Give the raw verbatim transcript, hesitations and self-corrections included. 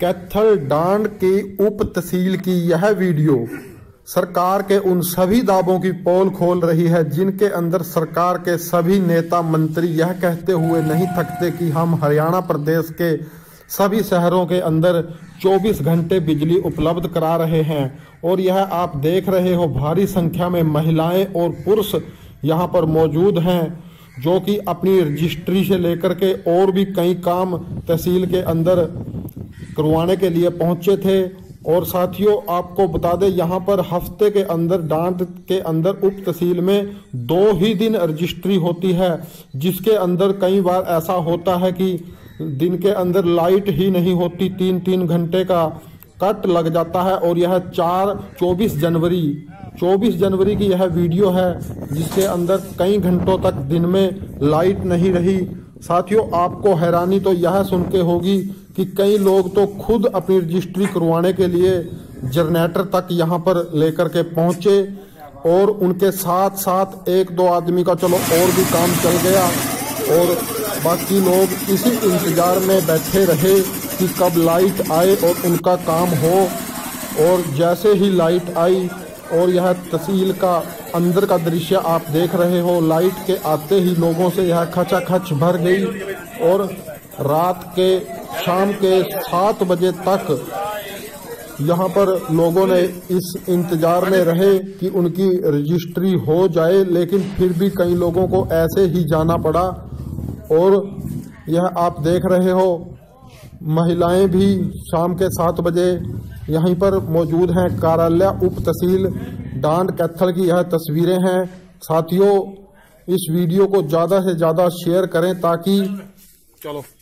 कैथल डांड की उप तहसील की यह वीडियो सरकार के उन सभी दावों की पोल खोल रही है जिनके अंदर सरकार के सभी नेता मंत्री यह कहते हुए नहीं थकते कि हम हरियाणा प्रदेश के सभी शहरों के अंदर चौबीस घंटे बिजली उपलब्ध करा रहे हैं। और यह आप देख रहे हो भारी संख्या में महिलाएं और पुरुष यहाँ पर मौजूद हैं जो कि अपनी रजिस्ट्री से लेकर के और भी कई काम तहसील के अंदर करवाने के लिए पहुंचे थे। और साथियों आपको बता दें यहाँ पर हफ्ते के अंदर डांड के अंदर उप तहसील में दो ही दिन रजिस्ट्री होती है, जिसके अंदर कई बार ऐसा होता है कि दिन के अंदर लाइट ही नहीं होती, तीन तीन घंटे का कट लग जाता है। और यह चार चौबीस जनवरी चौबीस जनवरी की यह वीडियो है जिसके अंदर कई घंटों तक दिन में लाइट नहीं रही। साथियों आपको हैरानी तो यह सुन के होगी कि कई लोग तो खुद अपनी रजिस्ट्री करवाने के लिए जनरेटर तक यहाँ पर लेकर के पहुँचे और उनके साथ साथ एक दो आदमी का चलो और भी काम चल गया और बाकी लोग इसी इंतजार में बैठे रहे कि कब लाइट आए और उनका काम हो। और जैसे ही लाइट आई और यह तहसील का अंदर का दृश्य आप देख रहे हो, लाइट के आते ही लोगों से यह खचाखच भर गई और रात के शाम के सात बजे तक यहाँ पर लोगों ने इस इंतजार में रहे कि उनकी रजिस्ट्री हो जाए, लेकिन फिर भी कई लोगों को ऐसे ही जाना पड़ा। और यह आप देख रहे हो महिलाएं भी शाम के सात बजे यहीं पर मौजूद हैं। कार्यालय उप तहसील डांड कैथल की यह तस्वीरें हैं। साथियों इस वीडियो को ज़्यादा से ज़्यादा शेयर करें ताकि चलो